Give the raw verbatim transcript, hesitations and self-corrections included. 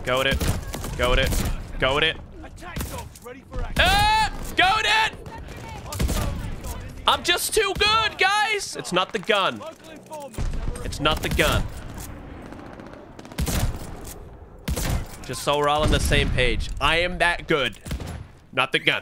Goat it. Goat it. Goat it. Ah! Goat it! I'm just too good, guys! It's not the gun. It's not the gun. Just so we're all on the same page. I am that good. Not the gun.